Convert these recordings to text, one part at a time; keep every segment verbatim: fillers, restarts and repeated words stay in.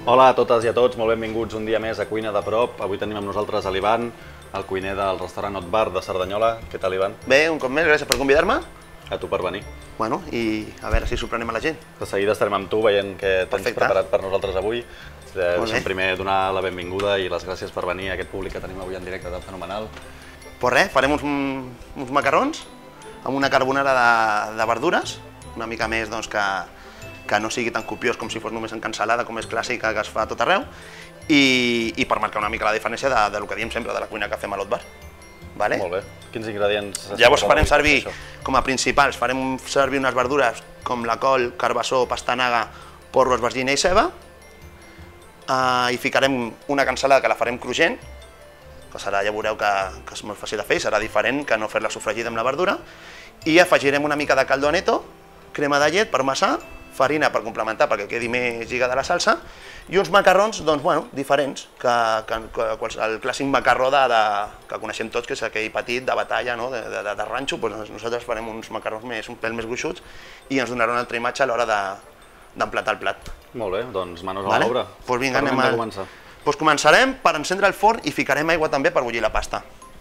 Hola a totes i a tots, molt benvinguts un dia més a Cuina de Prop. Avui tenim amb nosaltres a l'Ivan, el cuiner del restaurant Hot Bar de Cerdanyola. Què tal, Ivan? Bé, un cop més, gràcies per convidar-me. A tu per venir. Bueno, i a veure si sorprenem a la gent. De seguida estarem amb tu veient què tens Perfecte. preparat per nosaltres avui. Molt Deixa'm bé. primer donar la benvinguda i les gràcies per venir a aquest públic que tenim avui en directe tan fenomenal. Pues res, farem uns, uns macarrons amb una carbonara de, de verdures, una mica més doncs, que, que no sigui tan copiós com si fos només en cansalada, com és clàssica, que es fa a tot arreu, i, i per marcar una mica la diferència de, de lo que diem sempre, de la cuina que fem a l'Hot Bar. Vale? Molt bé. Quins ingredients? Llavors farem servir, com a principals, farem servir unes verdures com la col, carbassó, pastanaga, porro, esvergina i ceba. Uh, hi ficarem una cansalada que la farem cruixent, que serà, ja veureu que, que és molt fàcil de fer, serà diferent que no fer-la sofregida amb la verdura. I afegirem una mica de caldo neto, crema de llet per massar, farina per complementar perquè quedi més lligada la salsa, i uns macarrons doncs, bueno, diferents, que, que, que el clàssic macarró de, de, que coneixem tots, que és aquell petit de batalla, no? de, de, de ranxo. Doncs nosaltres farem uns macarrons més, un pèl més gruixuts i ens donarà una altra imatge a l'hora d'emplatar el plat. Molt bé, doncs manos Vale? a l'obra. Pues vinga, Per anem on hem a... de començar? Pues començarem per encendre el forn i ficarem aigua també per bullir la pasta.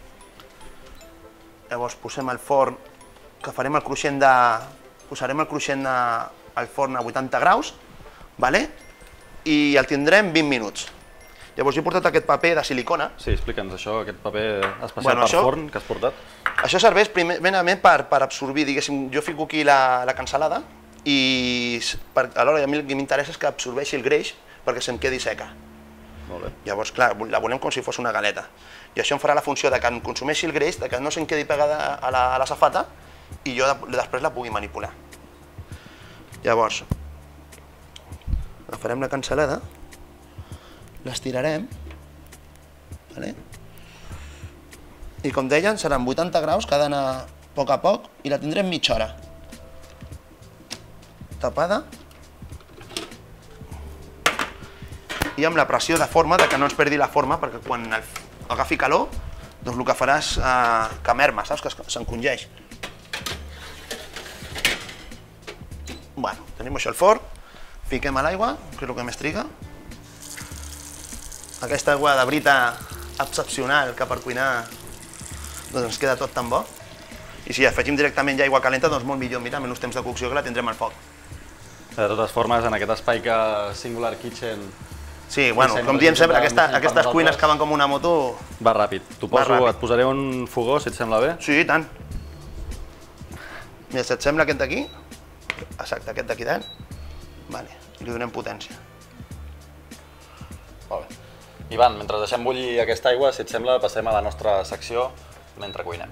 Llavors posem el forn, que farem el cruixent de... posarem el cruixent de, al forn a vuitanta graus, vale? I el tindrem vint minuts. Llavors jo he portat aquest paper de silicona. Sí, explica'ns això, aquest paper especial Bueno, per això- forn que has portat. Això serveix primerament per, per absorbir, diguéssim, jo fico aquí la, la cansalada i s- per, alhora a mi el que m'interessa és que absorbeixi el greix perquè se'm quedi seca. Molt bé. Llavors, clar, la volem com si fos una galeta. I això em farà la funció de que em consumeixi el greix, de que no se'm quedi pegada a la, a la safata i jo de, després la pugui manipular. Llavors, agafarem la cansalada, l'estirarem, vale? I com deien, seran vuitanta graus, que ha d'anar a poc a poc, i la tindrem mitja hora. Tapada. I amb la pressió de forma, de que no ens perdi la forma, perquè quan el, agafi calor, doncs el que farà és eh, que merma, saps? Que s'encongeix. Bueno, tenim això al forn, fiquem a l'aigua, que és el que més triga. Aquesta aigua de brita excepcional que per cuinar doncs ens queda tot tan bo. I si afegim directament ja aigua calenta, doncs molt millor, mira, menys temps de cocció que la tindrem al foc. De totes formes, en aquest espai que Singular Kitchen Sí, bueno, Sí, com sí, diem sí, sempre, sí, aquesta, sí, per aquestes cuines nosaltres. que van com una moto... va ràpid. T'ho Va poso, ràpid. et posaré un fogó, si et sembla bé. Sí, i tant. Mira, si et sembla aquest d'aquí, exacte, aquest d'aquí dalt, vale, li donem potència. Molt bé. Ivan, mentre deixem bullir aquesta aigua, si et sembla, passem a la nostra secció mentre cuinem.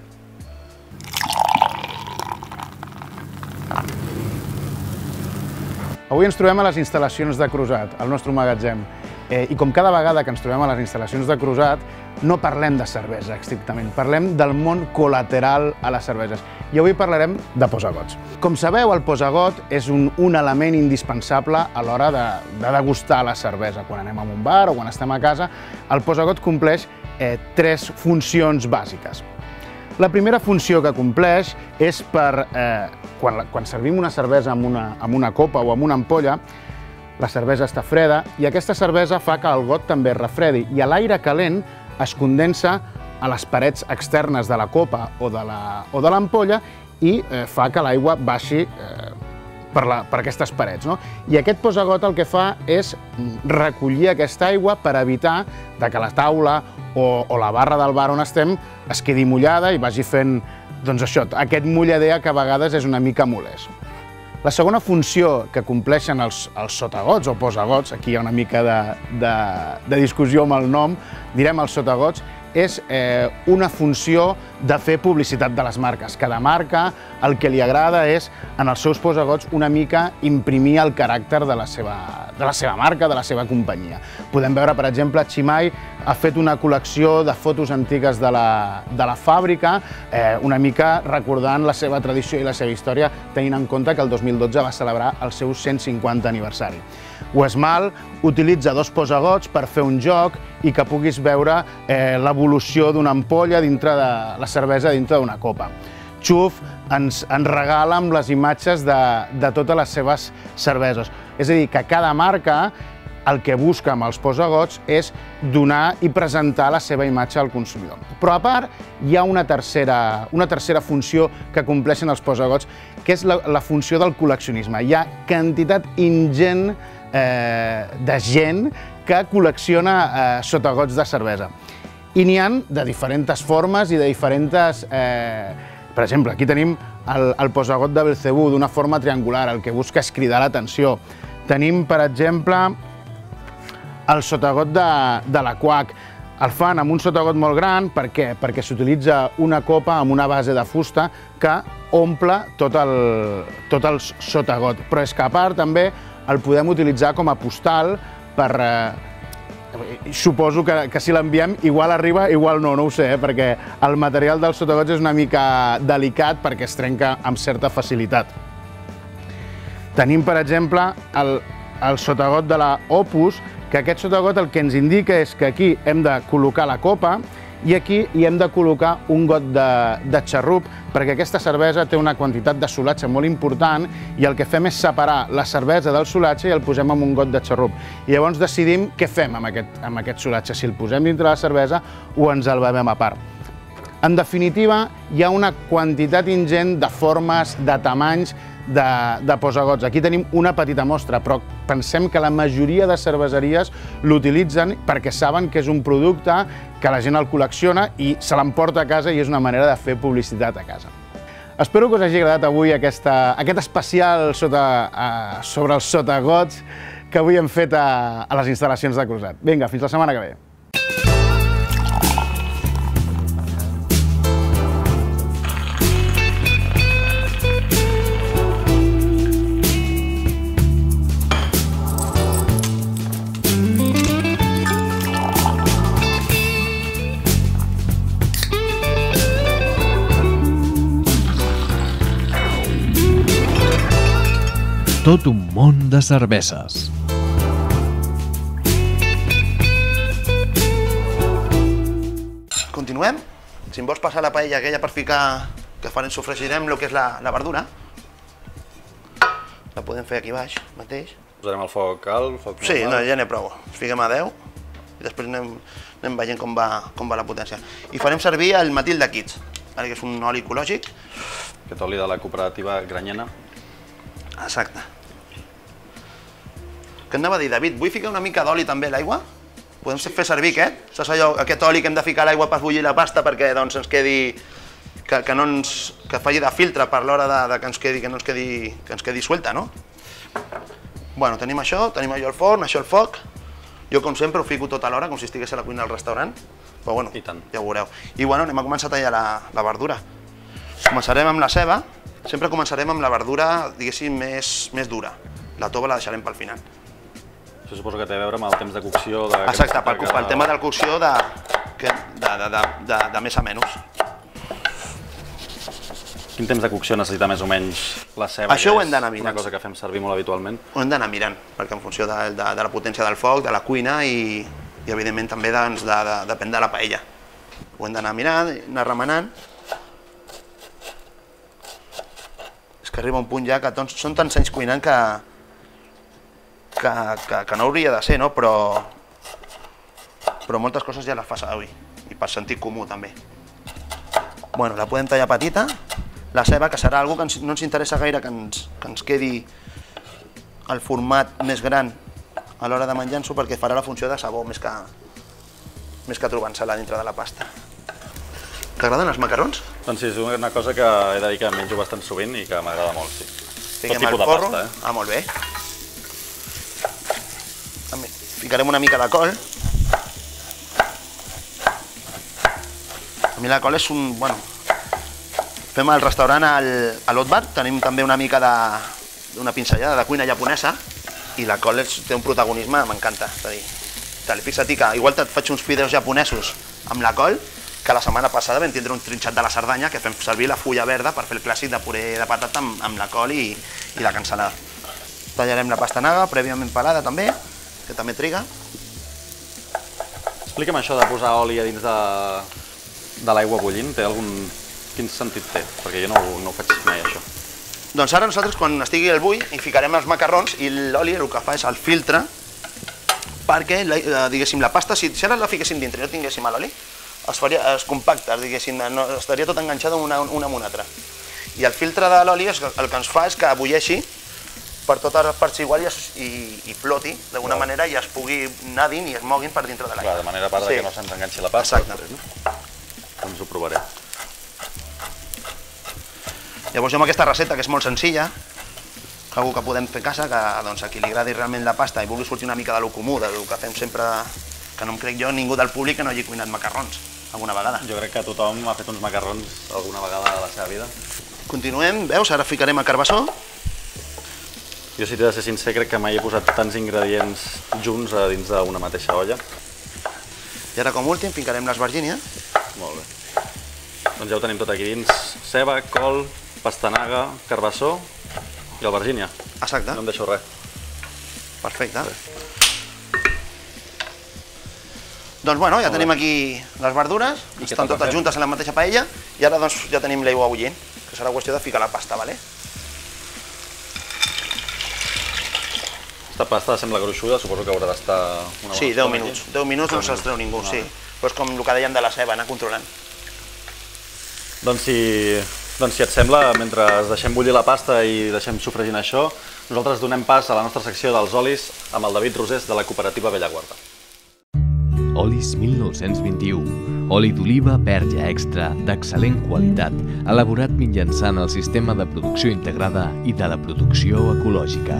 Avui ens trobem a les instal·lacions de Crusat, al nostre magatzem. Eh, I com cada vegada que ens trobem a les instal·lacions de Crusat, no parlem de cervesa estrictament, parlem del món col·lateral a les cerveses. I avui parlarem de posagots. Com sabeu, el posagot és un, un element indispensable a l'hora de, de degustar la cervesa. Quan anem a un bar o quan estem a casa, el posagot compleix eh, tres funcions bàsiques. La primera funció que compleix és per, eh, quan, quan servim una cervesa amb una, amb una copa o amb una ampolla, la cervesa està freda i aquesta cervesa fa que el got també es refredi i l'aire calent es condensa a les parets externes de la copa o de l'ampolla i eh, fa que l'aigua baixi eh, per, la, per aquestes parets. No? I aquest posagot el que fa és recollir aquesta aigua per evitar que la taula o, o la barra del bar on estem es quedi mullada i vagi fent doncs això, aquest mullader que a vegades és una mica molest. La segona funció que compleixen els, els sotagots o posagots, aquí hi ha una mica de, de, de discussió amb el nom, direm els sotagots, és eh, una funció de fer publicitat de les marques. Cada marca el que li agrada és, en els seus posagots, una mica imprimir el caràcter de la seva, de la seva marca, de la seva companyia. Podem veure, per exemple, Chimay ha fet una col·lecció de fotos antigues de la, de la fàbrica, eh, una mica recordant la seva tradició i la seva història, tenint en compte que el dos mil dotze va celebrar el seu cent cinquanta aniversari. Westmalle utilitza dos posagots per fer un joc i que puguis veure eh, l'evolució d'una ampolla dintre de la cervesa dintre d'una copa. Chuf ens, ens regala amb les imatges de, de totes les seves cerveses. És a dir, que cada marca el que busca amb els posagots és donar i presentar la seva imatge al consumidor. Però a part, hi ha una tercera, una tercera funció que compleixen els posagots, que és la, la funció del col·leccionisme. Hi ha quantitat ingent eh, de gent que col·lecciona eh, sotagots de cervesa. I n'hi ha de diferents formes i de diferents... Eh, per exemple, aquí tenim el, el posagot de Belcebú d'una forma triangular, el que busca és cridar l'atenció. Tenim, per exemple, el sotagot de, de la Quack. El fan amb un sotagot molt gran, per què? Perquè s'utilitza una copa amb una base de fusta que omple tot el, tot el sotagot. Però és que a part també el podem utilitzar com a postal per... Eh, suposo que, que si l'enviem igual arriba, igual no, no ho sé, eh? Perquè el material dels sotagots és una mica delicat perquè es trenca amb certa facilitat. Tenim, per exemple, el, el sotagot de la Opus, que aquest sotagot el que ens indica és que aquí hem de col·locar la copa i aquí hi hem de col·locar un got de, de xarrup, perquè aquesta cervesa té una quantitat de solatge molt important i el que fem és separar la cervesa del solatge i el posem en un got de xarrup. I llavors decidim què fem amb aquest, amb aquest solatge, si el posem dintre la cervesa o ens el bevem a part. En definitiva, hi ha una quantitat ingent de formes, de tamanys, de, de posagots. Aquí tenim una petita mostra, però pensem que la majoria de cerveseries l'utilitzen perquè saben que és un producte que la gent el col·lecciona i se l'emporta a casa i és una manera de fer publicitat a casa. Espero que us hagi agradat avui aquesta, aquest especial sota, uh, sobre els sotagots que avui hem fet a, a les instal·lacions de Crusat. Vinga, fins la setmana que ve. Tot un món de cerveses. Continuem. Si em vols passar la paella aquella per ficar, que farem, sofregirem el que és la, la verdura. La podem fer aquí baix, mateix. Posarem el foc alt, foc normal. Sí, no, ja n'hi ha prou. Ens fiquem a deu i després anem, anem veient com va, com va la potència. I farem servir el Matilda Kids, que és un oli ecològic. Aquest oli de la cooperativa Granyena. Exacte. Què anava a dir, David? Vull ficar una mica d'oli també a l'aigua? Podem fer servir aquest? Saps allò, aquest oli que hem de ficar a l'aigua per bullir la pasta perquè doncs, ens quedi... Que, que, no ens, que faci de filtre per l'hora de, de que ens quedi, que no ens quedi, que ens quedi suelta, no? Bueno, tenim això, tenim allò al forn, això al foc. Jo, com sempre, ho fico tot a l'hora, com si estigués a la cuina del restaurant. Però bueno, ja ho veureu. I bueno, anem a començar a tallar la, la verdura. Començarem amb la ceba. Sempre començarem amb la verdura, diguéssim, més, més dura. La tova la deixarem pel final. Això suposo que té a veure amb el temps de cocció... De... Exacte, pel, pel tema del cocció de, de, de, de, de, de més a menys. Quin temps de cocció necessita més o menys la ceba? Això ho hem d'anar mirant. Una cosa que fem servir molt habitualment. Ho hem d'anar mirant, perquè en funció de, de, de la potència del foc, de la cuina i, i evidentment també doncs, de, de, depèn de la paella. Ho hem d'anar mirant, anar remenant. És que arriba un punt ja que tons, són tants anys cuinant que, que, que, que no hauria de ser, no? Però, però moltes coses ja les fa servir, i per sentit comú també. Bueno, la podem tallar petita. La ceba, que serà una cosa que no ens interessa gaire que ens, que ens quedi el format més gran a l'hora de menjar-nos, perquè farà la funció de sabó més que, més que trobant-se-la dintre de la pasta. T'agraden els macarrons? Doncs sí, és una cosa que he de dir que menjo bastant sovint i que m'agrada molt, sí. Fiquem el porro. Eh? Ah, molt bé. Ficarem una mica de col. A mi la col és un... bueno, fem al restaurant al, a l'Otbar, tenim també una mica d'una pinzellada de cuina japonesa i la col és, té un protagonisme, m'encanta. És a dir, te li fixa't que igual et faig uns fideus japonesos amb la col, que la setmana passada vam tindre un trinxat de la Cerdanya que fem servir la fulla verda per fer el clàssic de puré de patata amb, amb la col i, i la cansalada. Tallarem la pastanaga, prèviament pelada també, que també triga. Explica'm això de posar oli a dins de, de l'aigua bullint, té algun... quin sentit té? Perquè jo no, no ho faig mai, això. Doncs ara nosaltres, quan estigui el bull, hi ficarem els macarrons i l'oli el que fa és el filtre perquè, diguéssim, la pasta, si ara la fiquéssim dintre i no tinguéssim l'oli, es faria, es compacta, diguéssim, no, estaria tot enganxada una, una amb una altra. I el filtre de l'oli el que ens fa és que bulleixi per totes les parts igual i, i, i floti d'alguna manera i es pugui anar dins i es moguin per dintre de l'aigua. De manera part sí. que no se'ns enganxi la pasta. Exacte. No? Doncs ho provaré. Llavors jo amb aquesta recepta, que és molt senzilla, algú que podem fer a casa, que doncs, a qui li agradi realment la pasta i vulgui sortir una mica de lo comú, del que fem sempre, que no em crec jo, ningú del públic que no hagi cuinat macarrons alguna vegada. Jo crec que tothom ha fet uns macarrons alguna vegada a la seva vida. Continuem, veus? Ara ficarem el carbassó. Jo, si t'he de ser sincer, crec que mai he posat tants ingredients junts a dins d'una mateixa olla. I ara, com últim, ficarem l'esvergínia. Molt bé. Doncs ja ho tenim tot aquí dins. Ceba, col, pastanaga, carbassó i albergínia. Exacte. No em deixo res. Perfecte. Doncs bueno, ja tenim aquí les verdures, estan totes juntes en la mateixa paella i ara doncs ja tenim l'aigua bullint, que serà qüestió de ficar la pasta, vale? Aquesta pasta sembla gruixuda, suposo que haurà d'estar una bona Sí, deu minuts. deu minuts no se'ls treu ningú, sí. Però és com el que dèiem de la ceba, anar controlant. Doncs si, doncs si et sembla, mentre deixem bullir la pasta i deixem sofregint això, nosaltres donem pas a la nostra secció dels olis amb el David Rosés de la cooperativa Bellaguarda. Olis mil nou-cents vint-i-u. Oli d'oliva verge extra d'excel·lent qualitat, elaborat mitjançant el sistema de producció integrada i de la producció ecològica.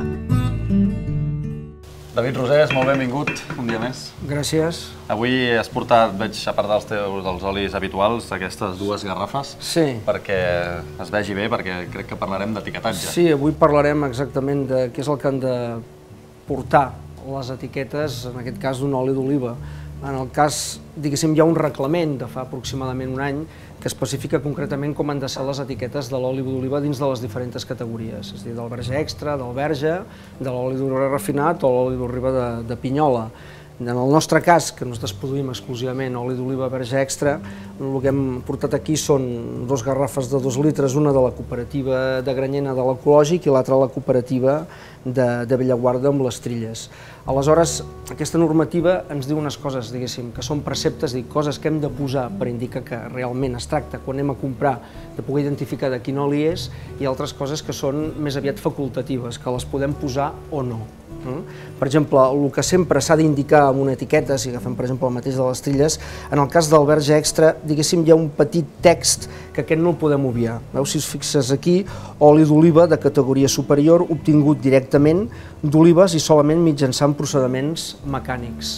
David Rosés, molt benvingut un dia més. Gràcies. Avui has portat, veig, a part dels teus dels olis habituals, aquestes dues garrafes. Sí. Perquè es vegi bé, perquè crec que parlarem d'etiquetatge. Sí, avui parlarem exactament de què és el que han de portar les etiquetes, en aquest cas d'un oli d'oliva. En el cas, diguéssim, hi ha un reglament de fa aproximadament un any que especifica concretament com han de ser les etiquetes de l'oli d'oliva dins de les diferents categories, és a dir, del verge extra, del verge, de l'oli d'oliva refinat o l'oli d'oliva de, de pinyola. En el nostre cas, que nosaltres produïm exclusivament oli d'oliva verge extra, el que hem portat aquí són dues garrafes de dos litres, una de la cooperativa de Granyena de l'Ecològic i l'altra de la cooperativa de, de Bellaguarda amb les Trilles. Aleshores, aquesta normativa ens diu unes coses, diguéssim, que són preceptes, dir, coses que hem de posar per indicar que realment es tracta, quan anem a comprar, de poder identificar de quin oli és, i altres coses que són més aviat facultatives, que les podem posar o no. Per exemple, el que sempre s'ha d'indicar amb una etiqueta, si agafem per exemple el mateix de les Trilles, en el cas del verge extra, diguéssim, hi ha un petit text que aquest no el podem obviar. Veus, si es fixes aquí, oli d'oliva de categoria superior obtingut directament d'olives i solament mitjançant procediments mecànics.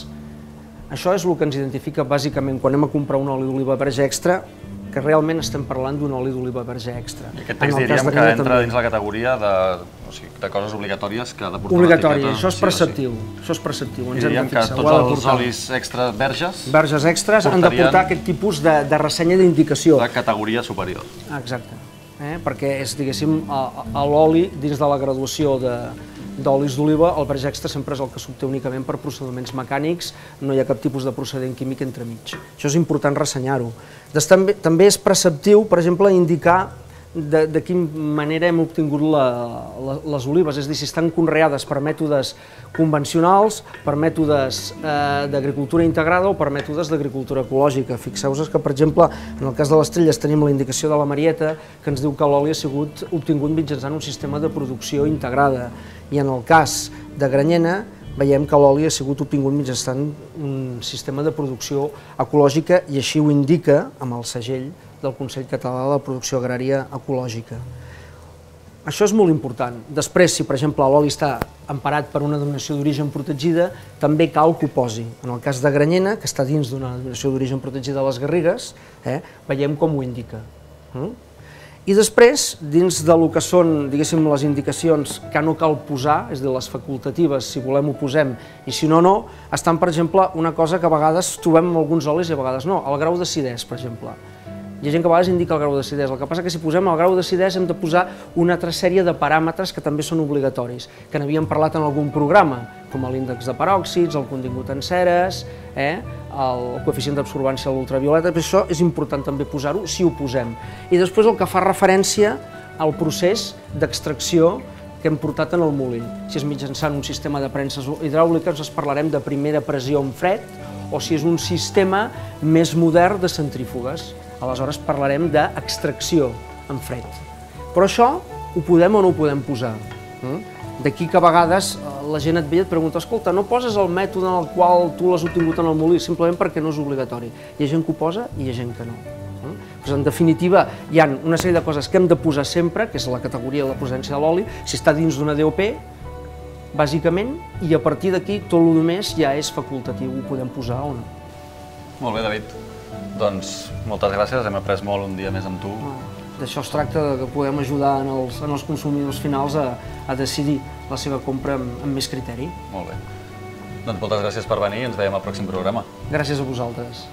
Això és el que ens identifica bàsicament quan anem a comprar un oli d'oliva verge extra, que realment estem parlant d'un oli d'oliva verge extra. I aquest text diríem que entra dins la categoria de, o sigui, de coses obligatòries que ha de portar l'etiqueta. Obligatòria, això és preceptiu. Això és preceptiu. I diríem que tots els olis extra verges... Verges extras han de portar aquest tipus de, de ressenya d'indicació. De categoria superior. Exacte. Eh? Perquè és, diguéssim, l'oli dins de la graduació de d'olis d'oliva, el verge extra sempre és el que s'obté únicament per procediments mecànics, no hi ha cap tipus de procediment químic entremig. Això és important ressenyar-ho. També, també és preceptiu, per exemple, indicar de, de quina manera hem obtingut la, la, les olives, és a dir, si estan conreades per mètodes convencionals, per mètodes eh, d'agricultura integrada o per mètodes d'agricultura ecològica. Fixeu-vos que, per exemple, en el cas de les Trilles tenim la indicació de la Marieta que ens diu que l'oli ha sigut obtingut mitjançant un sistema de producció integrada. I en el cas de Granyena veiem que l'oli ha sigut obtingut mitjançant un sistema de producció ecològica i així ho indica amb el segell del Consell Català de la Producció Agrària Ecològica. Això és molt important. Després, si per exemple l'oli està emparat per una denominació d'origen protegida, també cal que ho posi. En el cas de Granyena, que està dins d'una denominació d'origen protegida de les Garrigues, eh, veiem com ho indica. Mm? I després, dins del que són, diguéssim, les indicacions que no cal posar, és a dir, les facultatives, si volem ho posem, i si no, no, estan, per exemple, una cosa que a vegades trobem en alguns olis i a vegades no, el grau d'acidesa, per exemple. Hi ha gent que a vegades indica el grau d'acidesa, el que passa que si posem el grau d'acidesa hem de posar una altra sèrie de paràmetres que també són obligatoris, que n'havíem parlat en algun programa, com l'índex de peròxids, el contingut en ceres, eh, el coeficient d'absorbància a l'ultravioleta, però això és important també posar-ho si ho posem. I després el que fa referència al procés d'extracció que hem portat en el molí. Si és mitjançant un sistema de premses hidràuliques, ens parlarem de primera pressió en fred, o si és un sistema més modern de centrífugues. Aleshores parlarem d'extracció en fred. Però això ho podem o no ho podem posar. D'aquí que a vegades la gent et ve i et pregunta escolta, no poses el mètode en el qual tu l'has obtingut en el molí, simplement perquè no és obligatori. Hi ha gent que ho posa i hi ha gent que no. Pues en definitiva, hi ha una sèrie de coses que hem de posar sempre, que és la categoria de la procedència de l'oli, si està dins d'una D O P, bàsicament, i a partir d'aquí tot el més ja és facultatiu, ho podem posar o no. Molt bé, David. Doncs moltes gràcies, hem après molt un dia més amb tu. D'això es tracta, que podem ajudar en els, en els consumidors finals a, a decidir la seva compra amb, amb més criteri. Molt bé. Doncs moltes gràcies per venir i ens veiem al pròxim programa. Gràcies a vosaltres.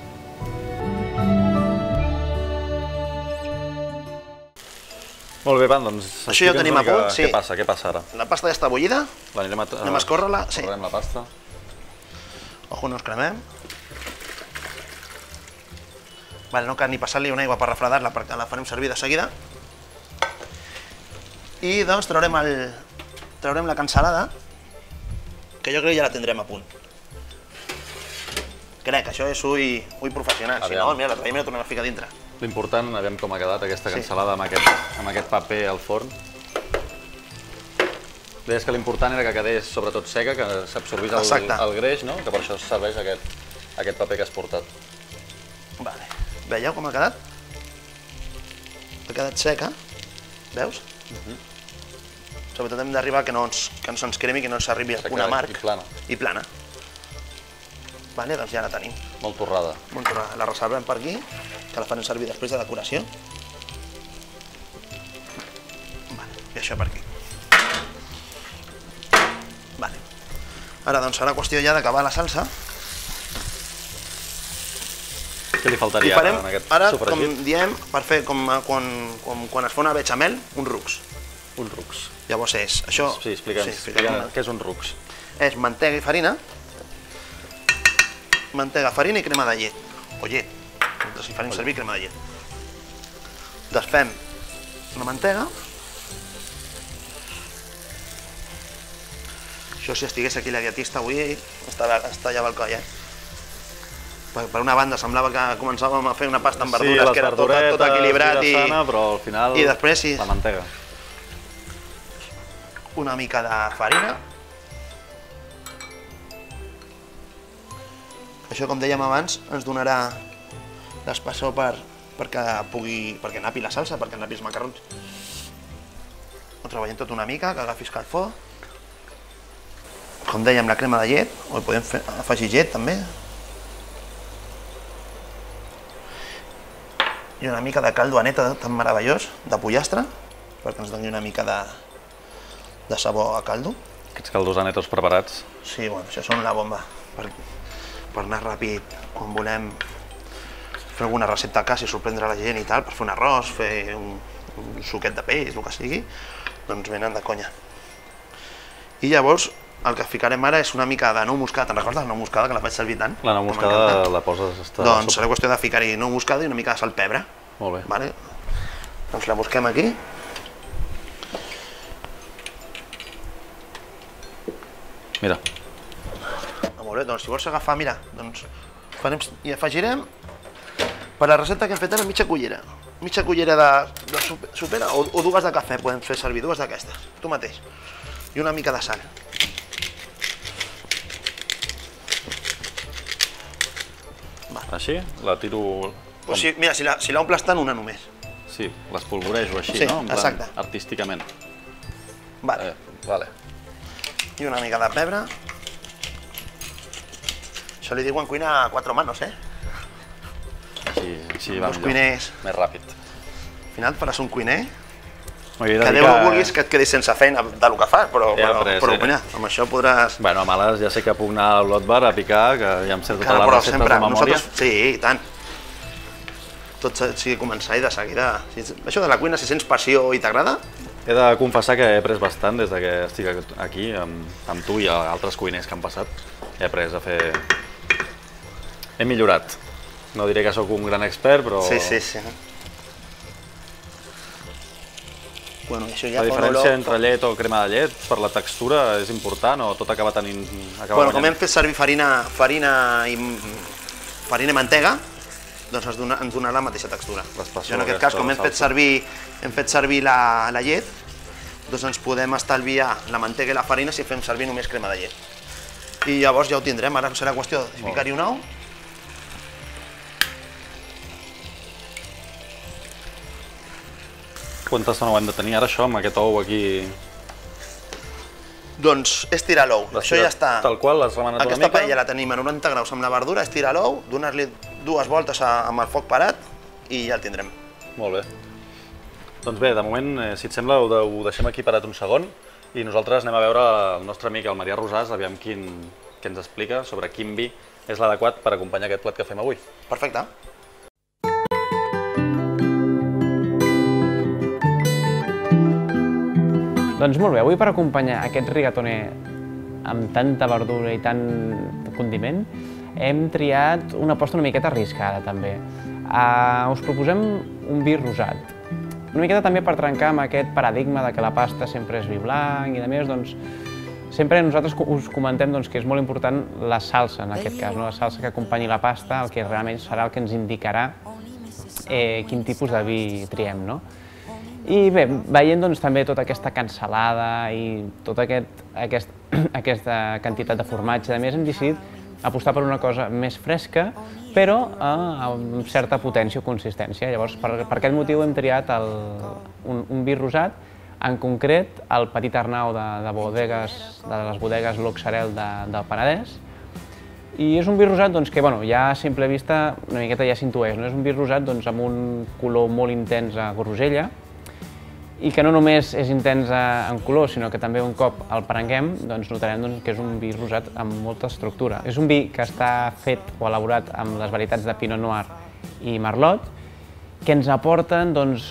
Molt bé, Van, doncs això ja ho tenim a punt, sí. Què passa, què passa ara? La pasta ja està bullida. Anem a, anem a escórrer-la. Sí. Escorrem la pasta. Ojo, no ens cremem. Vale, no cal ni passar-li una aigua per refredar-la perquè la farem servir de seguida. I doncs traurem, el, traurem la cansalada, que jo crec que ja la tindrem a punt. Crec, això és ull, ull professional. Si no, mira, la traiem i la tornem a ficar dintre. L'important, aviam com ha quedat aquesta cansalada amb aquest, amb aquest paper al forn. Deies que l'important era que quedés sobretot seca, que s'absorbís el, el greix, no? Que per això serveix aquest, aquest paper que has portat. Vale. Veieu com ha quedat? Ha quedat seca, veus? Uh-huh. Sobretot hem d'arribar que no ens, que no se'ns cremi, que no s'arribi a punt amarg. I plana. I plana. Vale, doncs ja la tenim. Molt torrada. Molt torrada. La reservem per aquí, que la farem servir després de decoració. Vale, i això per aquí. Vale. Ara doncs serà qüestió ja d'acabar la salsa. Què li faltaria farem, ara en aquest ara, sofregit? Ara, com diem, per fer com quan, com, quan es fa una bechamel, un rux. Un rux. Llavors és això... Sí, explica'ns, sí, explica què és un rux. És mantega i farina, mantega, farina i crema de llet, o llet, si farem servir crema de llet. Desfem la mantega. Això, si estigués aquí la dietista avui, es tallava el coll, eh? Per una banda semblava que començàvem a fer una pasta amb verdures, que era tot, tot equilibrat i... sana, però al final i després sí, la mantega. Una mica de farina. Això, com dèiem abans, ens donarà l'espessor per, perquè pugui, perquè napi la salsa, perquè napi els macarrons. Ho treballem tot una mica, que agafi escalfor. Com dèiem, la crema de llet, o podem fer, afegir llet també. I una mica de caldo aneta tan meravellós, de pollastre, perquè ens doni una mica de, de sabor a caldo. Aquests caldos anetos preparats. Sí, bueno, això són la bomba. Per, per anar ràpid, quan volem fer alguna recepta a casa i sorprendre la gent i tal, per fer un arròs, fer un, un suquet de peix, el que sigui, doncs venen de conya. I llavors, el que ficarem ara és una mica de nou moscada. Te'n recordes la nou moscada, que la faig servir tant? La nou moscada la poses... Està doncs serà qüestió de ficar-hi nou moscada i una mica de sal pebre. Molt bé. Vale? Doncs la busquem aquí. Mira. Ah, molt bé, doncs si vols agafar, mira, doncs farem, i afegirem per la recepta que hem fet ara mitja cullera. Mitja cullera de, de sopera o, o dues de cafè, podem fer servir dues d'aquestes, tu mateix. I una mica de sal. Així? La tiro... O sigui, mira, si la, si l'omples tant, una només. Sí, l'espolvorejo així, sí, no? En plan, exacte. artísticament. Vale. Eh, vale. I una mica de pebre. Això li diuen cuina a quatre manos, eh? Així, així va millor. Cuiners... Més ràpid. Al final faràs un cuiner que Déu no vulguis que et quedis sense feina del que fas, però, ja, però, però, però sí. mira, amb això podràs... Bueno, a males ja sé que puc anar al Lot Bar a picar, que ja em sé totes les receptes sempre, de memòria. Nosaltres, sí, i tant. Tot sigui començar i de seguida... Això de la cuina, si sents passió i t'agrada... He de confessar que he après bastant des que estic aquí, amb, amb tu i altres cuiners que han passat. He après a fer... He millorat. No diré que sóc un gran expert, però... Sí, sí, sí. Bueno, això ja La fa una diferència olor- entre llet o crema de llet per la textura és important o tot acaba tenint... Acaba Bueno, com guanyant? hem fet servir farina, farina i farina i mantega, doncs ens, dona, ens donarà la mateixa textura. L'espessor Jo en aquest aquesta cas, com de hem fet salsa. servir, hem fet servir la, la llet, doncs ens podem estalviar la mantega i la farina si fem servir només crema de llet. I llavors ja ho tindrem, ara serà qüestió de ficar-hi un ou. Quanta estona ho hem de tenir ara, això, amb aquest ou aquí? Doncs és tirar l'ou, això ja està. Tal qual, l'has remenat una Aquesta mica? paella la tenim a noranta graus amb la verdura, és tirar l'ou, donar-li dues voltes a, amb el foc parat i ja el tindrem. Molt bé. Doncs bé, de moment, eh, si et sembla, ho, de, ho deixem aquí parat un segon i nosaltres anem a veure el nostre amic, el Marià Rosàs, aviam quin, què ens explica sobre quin vi és l'adequat per acompanyar aquest plat que fem avui. Perfecte. Doncs molt bé, avui per acompanyar aquest rigatone amb tanta verdura i tant condiment, hem triat una aposta una miqueta arriscada també. Uh, us proposem un vi rosat. Una miqueta també per trencar amb aquest paradigma de que la pasta sempre és vi blanc i de més, doncs sempre nosaltres us comentem doncs, que és molt important la salsa en aquest cas, no? La salsa que acompanyi la pasta, el que realment serà el que ens indicarà eh, quin tipus de vi triem, no? I bé, veient doncs, també tota aquesta cansalada i tota aquest, aquest, aquesta quantitat de formatge, a més hem decidit apostar per una cosa més fresca, però eh, amb certa potència o consistència. Llavors, per, per aquest motiu hem triat el, un, un vi rosat, en concret el Petit Arnau de, de, bodegues, de les bodegues L'Oxarel de, del Penedès. I és un vi rosat doncs, que bueno, ja a simple vista una miqueta ja s'intueix, no? És un vi rosat doncs, amb un color molt intens a grosella, i que no només és intens en color, sinó que també un cop el prenguem doncs notarem doncs, que és un vi rosat amb molta estructura. És un vi que està fet o elaborat amb les varietats de Pinot Noir i Merlot, que ens aporten doncs,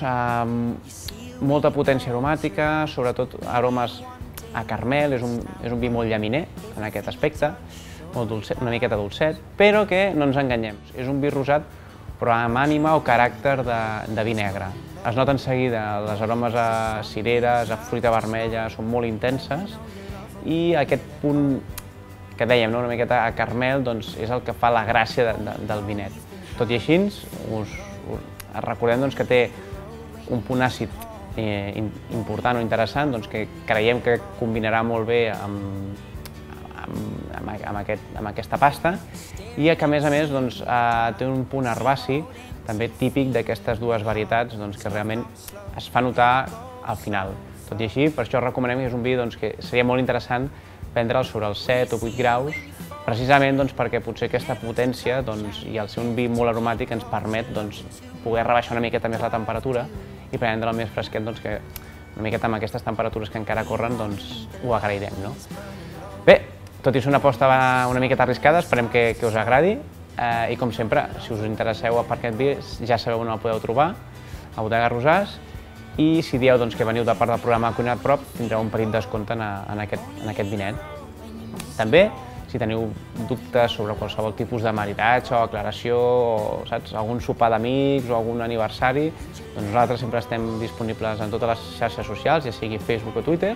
eh, molta potència aromàtica, sobretot aromes a carmel, és un, és un vi molt llaminer en aquest aspecte, molt dolcet, una miqueta dolcet, però que no ens enganyem. És un vi rosat però amb ànima o caràcter de, de vi negre. Es noten seguida les aromes a cireres, a fruita vermella, són molt intenses i aquest punt que dèiem, no? Una miqueta a carmel, doncs, és el que fa la gràcia de, de, del vinet. Tot i així, us, us recordem doncs, que té un punt àcid eh, important o interessant doncs, que creiem que combinarà molt bé amb, amb, amb, amb, aquest, amb aquesta pasta i que a més a més doncs, eh, té un punt herbaci també típic d'aquestes dues varietats doncs, que realment es fa notar al final. Tot i així, per això recomanem que és un vi doncs, que seria molt interessant prendre'l sobre els set o vuit graus, precisament doncs, perquè potser aquesta potència doncs, i el ser un vi molt aromàtic ens permet doncs, poder rebaixar una miqueta més la temperatura i prendre'l més fresquet, doncs, que una miqueta amb aquestes temperatures que encara corren doncs, ho agrairem. No? Bé, tot i ser una aposta una miqueta arriscada, esperem que, que us agradi. Eh, I com sempre, si us interesseu per aquest vi, ja sabeu on el podeu trobar, a Bodega Rosàs, i si dieu doncs, que veniu de part del programa Cuinat Prop, tindreu un petit descompte en, en, aquest, en aquest vinet. També, si teniu dubtes sobre qualsevol tipus de maridatge o aclaració, o saps, algun sopar d'amics o algun aniversari, doncs nosaltres sempre estem disponibles en totes les xarxes socials, ja sigui Facebook o Twitter,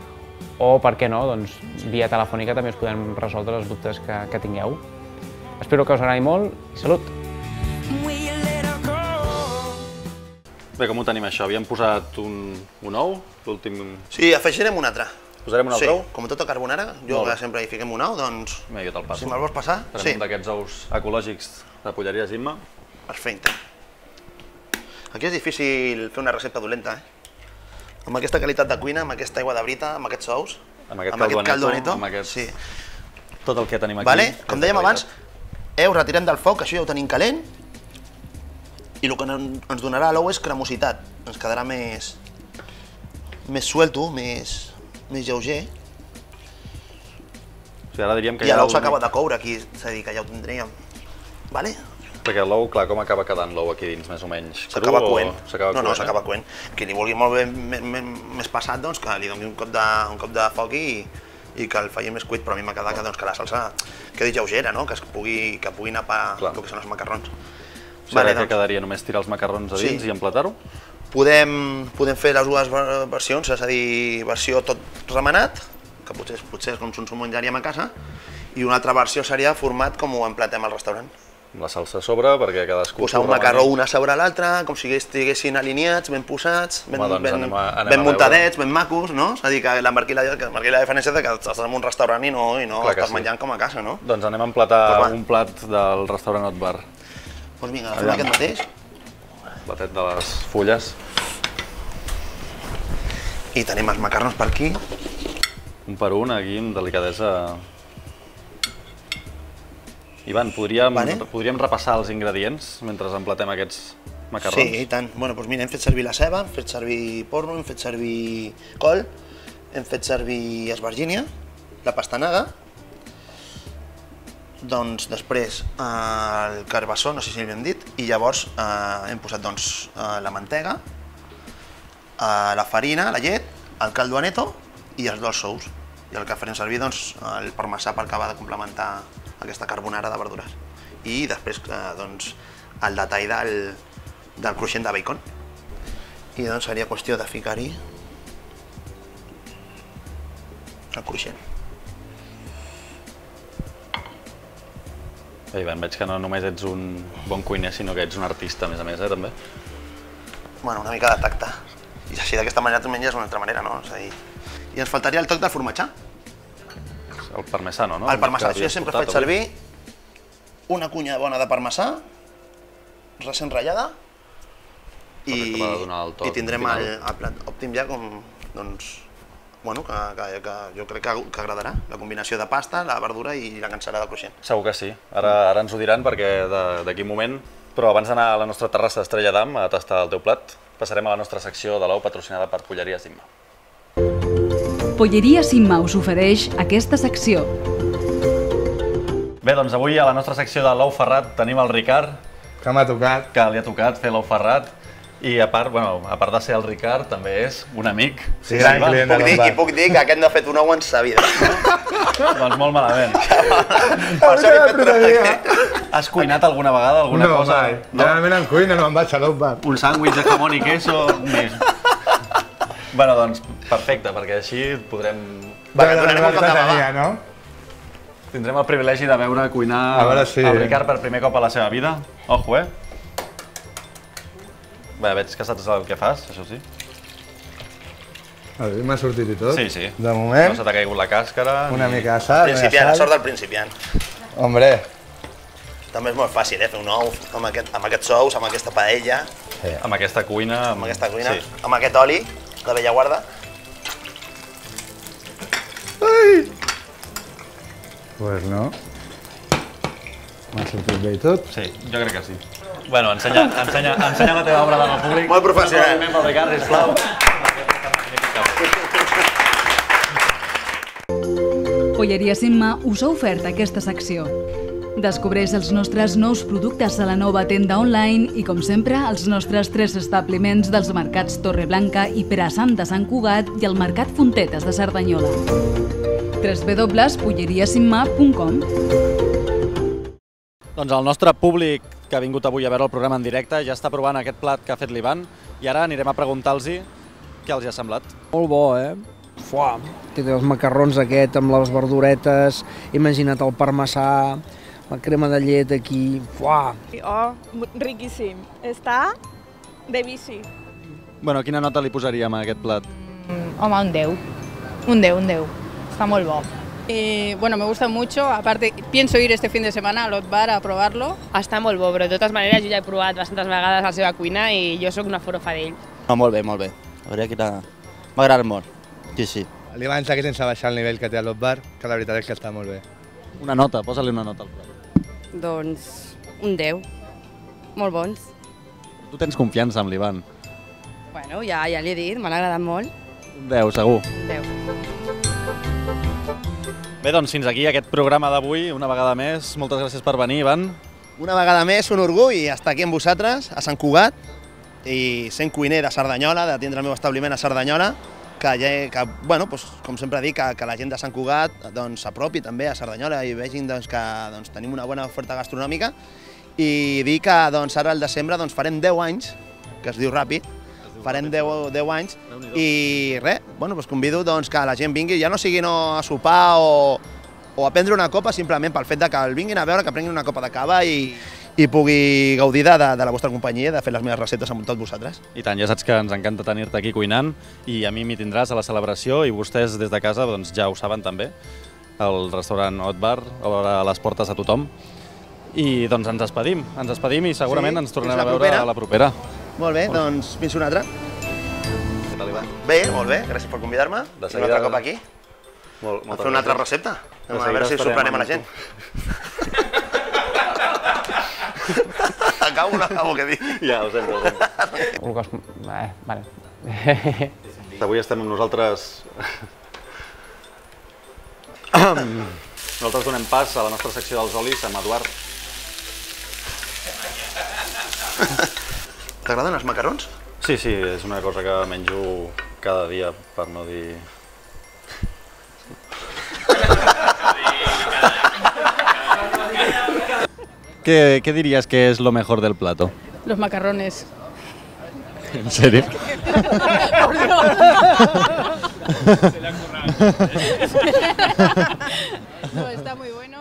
o, per què no, doncs, via telefònica també us podem resoldre els dubtes que, que tingueu. Espero que us agradi molt i salut! Bé, com ho tenim això? Havíem posat un, un ou, l'últim... Sí, afegirem un altre. Posarem un altre sí, ou? com tota carbonara, jo que sempre hi fiquem un ou, doncs... Bé, jo te'l passo. Si me'l vols passar? Farem Sí. un d'aquests ous ecològics de Polleria Zimma. Perfecte. Aquí és difícil fer una recepta dolenta, eh? Amb aquesta qualitat de cuina, amb aquesta aigua de brita, amb aquests ous, Amb aquest amb aquest caldo caldo neto, neto, amb aquest- sí. Tot el que tenim aquí. Vale? és Com de dèiem abans, qualitat. heu retirem del foc, això ja ho tenim calent, i el que ens donarà l'ou és cremositat. Ens quedarà més, més suelto, més, més lleuger. O sigui, ara diríem que I ja l'ou l'únic- s'acaba de coure aquí, és a dir, que ja ho tindríem. Vale? Perquè l'ou, clar, com acaba quedant l'ou aquí dins, més o menys? S'acaba Cru o coent. s'acaba No, no, coent, eh? s'acaba coent. Qui li vulgui molt bé més, més passat, doncs que li doni un cop de, un cop de foc i, i que el faci més cuit, però a mi m'ha quedat que, doncs, que la salsa quedi lleugera, no? Que es pugui, que pugui anar per Clar. el que són els macarrons. O sigui, ara que quedaria només tirar els macarrons a dins Sí. i emplatar-ho? Podem, podem fer les dues versions, és a dir, versió tot remenat, que potser, potser és com si ens ho menjaríem a casa, i una altra versió seria format com ho emplatem al restaurant. La salsa a sobre, perquè cadascú... Posar un macarró una sobre l'altra, com si estiguessin alineats, ben posats, ben, Home, doncs ben, anem a- anem ben a muntadets, ben macos, no? És a dir, que la marqui la, que marqui la diferència de que estàs en un restaurant i no, i no Clar que estàs sí. menjant com a casa, no? Doncs anem a emplatar Pues va. un plat del restaurant Hot Bar. Doncs vinga, agafem aquest mateix. Platet de les fulles. I tenim els macarrons per aquí. Un per un, aquí, amb delicadesa. Ivan, podríem, Vale. podríem repassar els ingredients mentre emplatem aquests macarrons? Sí, i tant. Bueno, doncs mira, hem fet servir la ceba, hem fet servir porro, hem fet servir col, hem fet servir esvergínia, la pastanaga, doncs després eh, el carbassó, no sé si l'hem dit, i llavors eh, hem posat doncs, eh, la mantega, eh, la farina, la llet, el caldo aneto i els dolç sous. I el que farem servir doncs, el parmesà per acabar de complementar aquesta carbonara de verdures. I després eh, doncs, el detall del, del cruixent de bacon. I doncs seria qüestió de ficar-hi el cruixent. Bé, Ivan, veig que no només ets un bon cuiner, sinó que ets un artista, a més a més, eh, també. Bueno, una mica de tacte. I així d'aquesta manera tu menges d'una altra manera, no? És a dir... I ens faltaria el toc del formatge. El parmesano, no? El parmesà. Que Jo havies sempre portat faig avui. servir una cunya bona de parmesà, recent ratllada, i, Perfecte, per donar el toc i tindrem final. el, el plat òptim ja com, doncs, bueno, que, que, que jo crec que, que agradarà. La combinació de pasta, la verdura i la cansalada cruixent. Segur que sí. Ara, ara ens ho diran perquè de- d'aquí un moment, però abans d'anar a la nostra terrassa d'Estrella d'Am a tastar el teu plat, passarem a la nostra secció de l'ou patrocinada per Polleria Simma. Polleria Simma us ofereix aquesta secció. Bé, doncs avui a la nostra secció de l'ou ferrat tenim el Ricard, Que m'ha tocat. que li ha tocat fer l'ou ferrat, i a part, bueno, a part de ser el Ricard, també és un amic. Sí, gran Ivan? client. Puc dir, I puc dir que aquest no ha fet un ou en sa vida. Doncs molt malament. Per això li he fet una... Has cuinat alguna vegada alguna No, cosa? mai. Generalment en cuina no me'n vaig a l'out bar. Un sàndwich de jamón i queso? Ni... Bueno, doncs perfecte, perquè així podrem... Va, Ja, donarem un cop de mà, va. tenia, no? Tindrem el privilegi de veure cuinar A veure si- el Ricard per primer cop a la seva vida. Ojo, eh? Bé, veig que saps el que fas, això sí. A veure, m'ha sortit i tot. Sí, sí. De moment, No se t'ha caigut la càscara. una ni- mica de sal, una Principiant, la sal. sort del principiant. Hombre, També és molt fàcil, eh, fer un ou amb, aquest, amb aquests ous, amb aquesta paella, Amb aquesta cuina... amb aquesta cuina, Sí. amb aquest oli de bella guarda. pues no. M'ha sortit bé i tot. Sí, jo crec que sí. Bueno, ensenya, ensenya, ensenya la teva obra d'art al públic. Molt professional. Un aplaudiment pel Ricard, sisplau. Polleria Simma us ha ofert aquesta secció. Descobreix els nostres nous productes a la nova tenda online i, com sempre, els nostres tres establiments dels mercats Torreblanca i Perassant de Sant Cugat i el Mercat Fontetes de Cerdanyola. w w w punt polleria simma punt com. Doncs el nostre públic que ha vingut avui a veure el programa en directe ja està provant aquest plat que ha fet l'Ivan i ara anirem a preguntar-los què els hi ha semblat. Molt bo, eh? Fuà, té els macarrons aquest amb les verduretes, imagina't el parmesà, la crema de llet aquí, fuà. Oh, riquíssim. Està de bici. Bueno, quina nota li posaríem a aquest plat? Home, un deu. Un deu, un deu. Està molt bo. Eh, bueno, me gusta mucho. Aparte, pienso ir este fin de semana al Hot Bar a probarlo. Està molt bo, però de totes maneres jo ja he provat bastantes vegades la seva cuina i jo sóc una forofa d'ell. No, molt bé, molt bé. La veritat que era... m'ha agradat molt. Sí, sí. L'Ivan està aquí sense baixar el nivell que té a l'Hot Bar, que la veritat és que està molt bé. Una nota, posa-li una nota al plat. Doncs un deu. Molt bons. Tu tens confiança amb l'Ivan. Bueno, ja, ja l'he dit, m'han agradat molt. Un deu, segur. deu. Bé, doncs fins aquí aquest programa d'avui, una vegada més. Moltes gràcies per venir, Ivan. Una vegada més, un orgull estar aquí amb vosaltres, a Sant Cugat, i sent cuiner de Cerdanyola, de tindre el meu establiment a Cerdanyola, que, ja, que bueno, doncs, com sempre dic, que, que la gent de Sant Cugat doncs, s'apropi també a Cerdanyola i vegin doncs, que doncs, tenim una bona oferta gastronòmica, i dir que doncs, ara al desembre doncs, farem deu anys, que es diu ràpid, farem deu anys i res, bueno, doncs convido doncs, que la gent vingui, ja no sigui no a sopar o, o a prendre una copa, simplement pel fet de que el vinguin a veure, que prenguin una copa de cava i, i pugui gaudir de, de la vostra companyia, de fer les meves receptes amb tots vosaltres. I tant, ja saps que ens encanta tenir-te aquí cuinant i a mi m'hi tindràs a la celebració i vostès des de casa doncs, ja ho saben també. El restaurant Hot Bar obre les portes a tothom. I doncs ens despedim, ens despedim i segurament Sí, ens tornem fins la a veure propera. a la propera. Molt bé, doncs fins una altra. Què tal, Ivan? Bé, molt bé, gràcies per convidar-me. De Un seguida- altre cop aquí. Molt, A fer una altra recepta. De A seguida veure si estarem sorprenem a la amb gent. Acabo o no acabo, què dic? Ja, ho sento, ho sento. Un cos... Eh, vale. Avui estem amb nosaltres... Nosaltres donem pas a la nostra secció dels olis amb Eduard. T'agraden els macarrons? Sí, sí, és una cosa que menjo cada dia, per no dir... ¿Qué, ¿Qué dirías que es lo mejor del plato? Los macarrones. ¿En serio? Por Dios. No, está muy bueno.